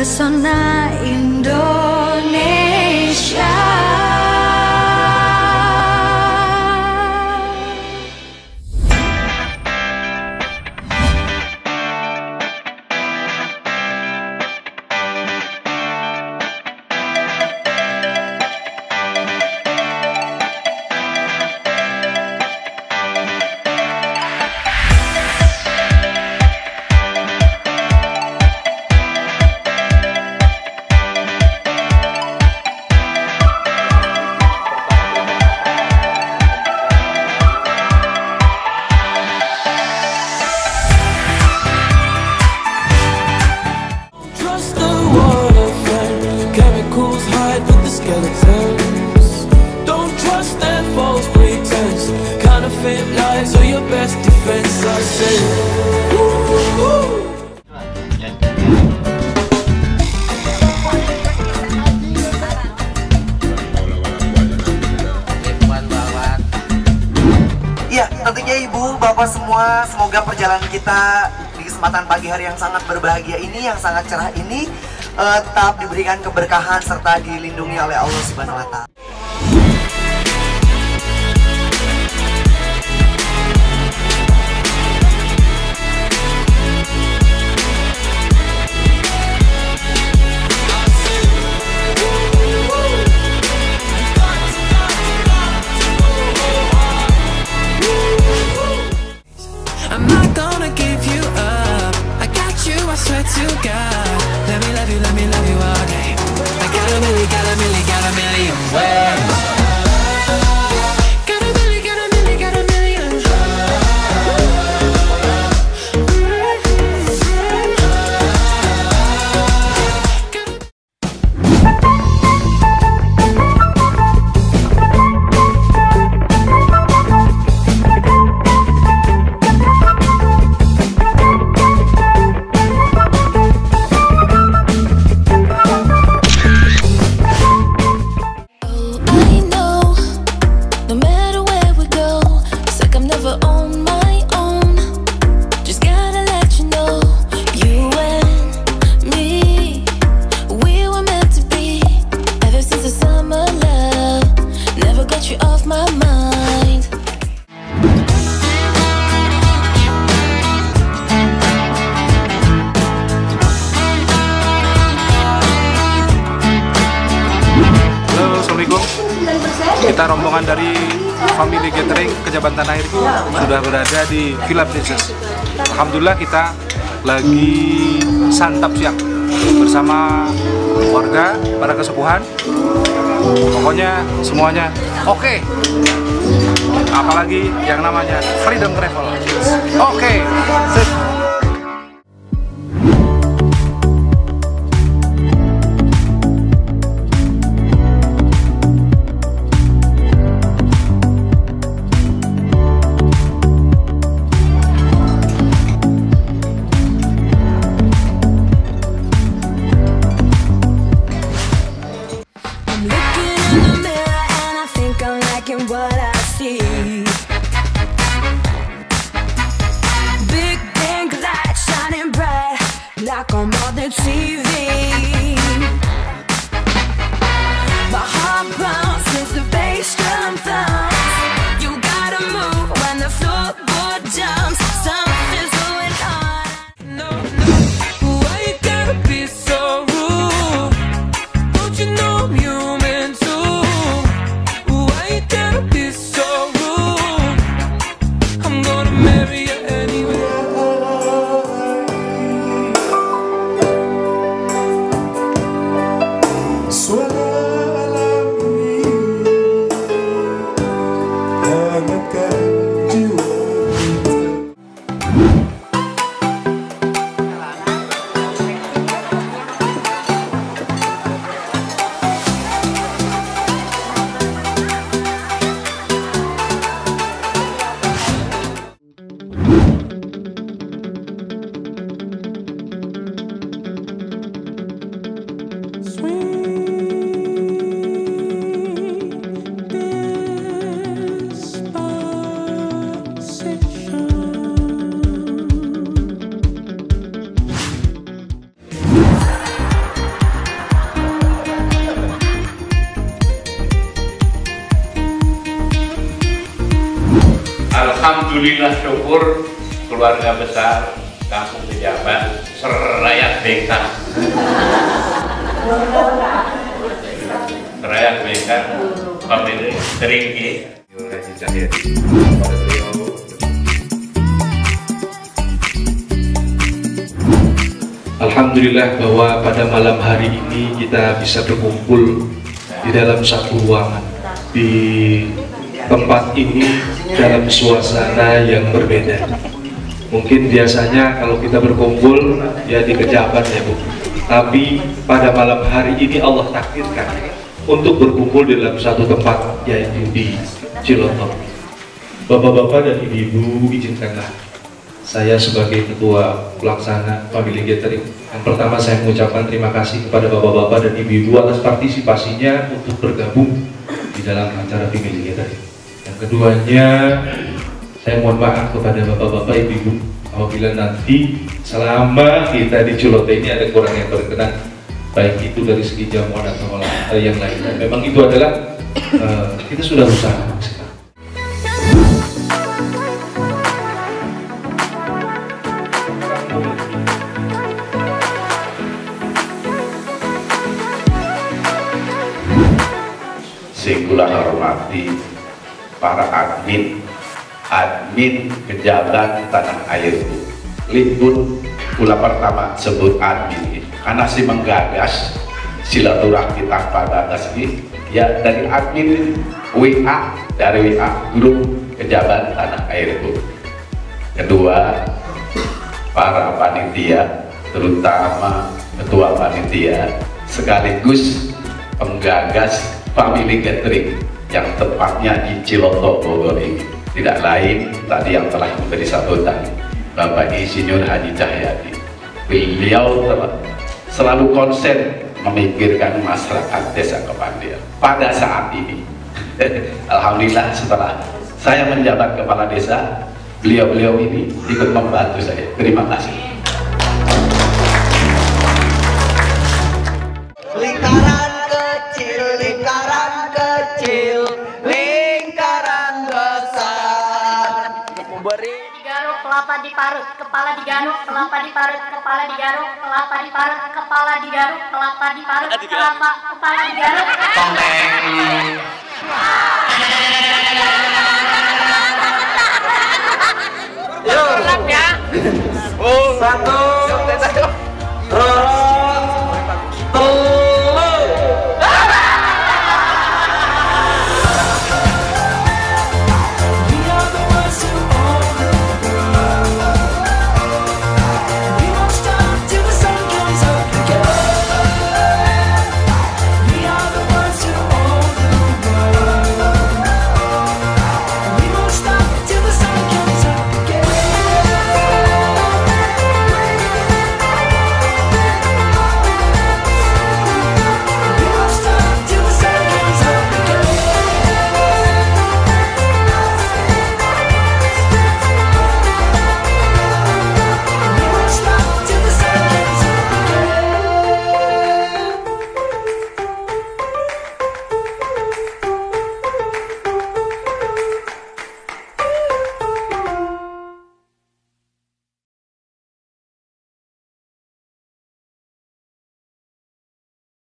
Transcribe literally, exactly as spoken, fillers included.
pesona Indonesia. Don't trust that false pretense. Counterfeit lies are your best defense. I say, ooh, ooh. Iya, tentunya Ibu, Bapak semua, semoga perjalanan kita di kesempatan pagi hari yang sangat berbahagia ini, yang sangat cerah ini, uh, tetap diberikan keberkahan serta dilindungi oleh Allah Subhanahu wa Ta'ala. I'm not gonna give you up. I got you, I swear to God. Let me love you, let me love you all day. I got a million, got a million, got a million ways. Got a million, got a million, got a million. Kita rombongan dari Family Gathering Kejaban Tanah Air sudah berada di Villa Princess. Alhamdulillah kita lagi santap siang bersama warga, para kesepuhan. Pokoknya semuanya oke. Okay. Apalagi yang namanya Freedom Travel. Oke. Okay. What I see, big pink light shining bright like on the T V. My heart bounces, the bass drum thumps. You gotta move when the floorboard jumps. Something's going on. No, no, why you gotta be so rude? Don't you know I'm human too? Why you gotta be so rude? I'm gonna marry you anyway. Alhamdulillah syukur keluarga besar Kampung Kejaban Serayat Bengkang. Serayat Bengkang family Teringgi. Alhamdulillah bahwa pada malam hari ini kita bisa berkumpul di dalam satu ruangan di tempat ini dalam suasana yang berbeda. Mungkin biasanya kalau kita berkumpul ya di Kejaban ya Bu, tapi pada malam hari ini Allah takdirkan untuk berkumpul di dalam satu tempat, yaitu di Ciloto. Bapak-bapak dan ibu-ibu, izinkanlah saya sebagai ketua pelaksana Family Gathering, yang pertama saya mengucapkan terima kasih kepada bapak-bapak dan ibu-ibu atas partisipasinya untuk bergabung di dalam acara Family Gathering. Yang keduanya, saya mohon maaf kepada bapak-bapak ibu-ibu apabila nanti selama kita di Ciloto ini ada kurang yang berkenan, baik itu dari segi jamuan atau yang lain. Dan memang itu adalah uh, kita sudah usaha maksimal. Sing kula hormati para admin admin Kejaban Tanah Air. Lipun kula pertama sebut admin karena si menggagas silaturahmi tanpa batas ini ya dari admin W A, dari W A grup Kejaban Tanah Air. Kedua, para panitia terutama ketua panitia sekaligus penggagas Family Gathering yang tepatnya di Ciloto Bogor ini, tidak lain tadi yang telah memberi sambutan Bapak Insinyur Haji Cahyadi. Beliau telah selalu konsen memikirkan masyarakat Desa Kepandian pada saat ini. Alhamdulillah setelah saya menjabat kepala desa, beliau-beliau ini ikut membantu saya. Terima kasih. Lingkaran kecil, lingkaran kecil, lingkaran besar. Memberi digaruk, kelapa diparut, kepala digaruk, kelapa diparut, kepala digaruk, kelapa diparut, kepala digaruk, kelapa diparut, kelapa, kepala digaruk. Yuk, ya. Satu, dua,